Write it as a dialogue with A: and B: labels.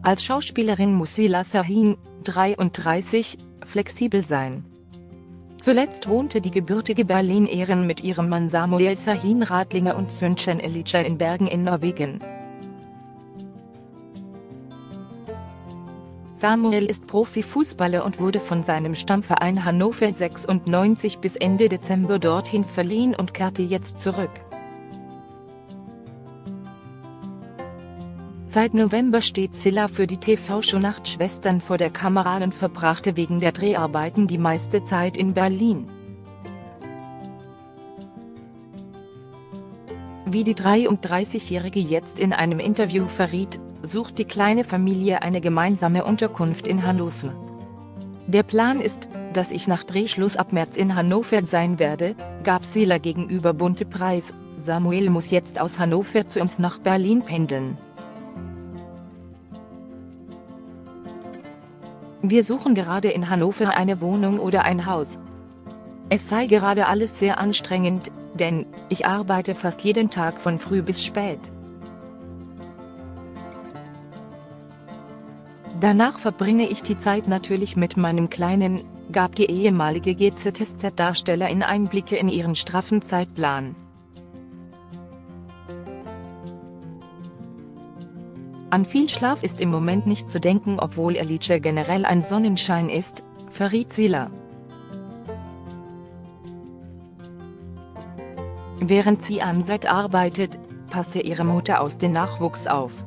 A: Als Schauspielerin muss Sila Şahin, 33, flexibel sein. Zuletzt wohnte die gebürtige Berlinerin mit ihrem Mann Samuel Şahin Radlinger und Söhnchen Elijah in Bergen in Norwegen. Samuel ist Profifußballer und wurde von seinem Stammverein Hannover 96 bis Ende Dezember dorthin verliehen und kehrte jetzt zurück. Seit November steht Sila für die TV-Show Nachtschwestern vor der Kamera und verbrachte wegen der Dreharbeiten die meiste Zeit in Berlin. Wie die 33-Jährige jetzt in einem Interview verriet, sucht die kleine Familie eine gemeinsame Unterkunft in Hannover. Der Plan ist, dass ich nach Drehschluss ab März in Hannover sein werde, gab Sila gegenüber Bunte preis. Samuel muss jetzt aus Hannover zu uns nach Berlin pendeln. Wir suchen gerade in Hannover eine Wohnung oder ein Haus. Es sei gerade alles sehr anstrengend, denn ich arbeite fast jeden Tag von früh bis spät. Danach verbringe ich die Zeit natürlich mit meinem Kleinen, gab die ehemalige GZSZ-Darstellerin Einblicke in ihren straffen Zeitplan. An viel Schlaf ist im Moment nicht zu denken, obwohl Elijah generell ein Sonnenschein ist, verriet Sila. Während sie am Set arbeitet, passe ihre Mutter auf den Nachwuchs auf.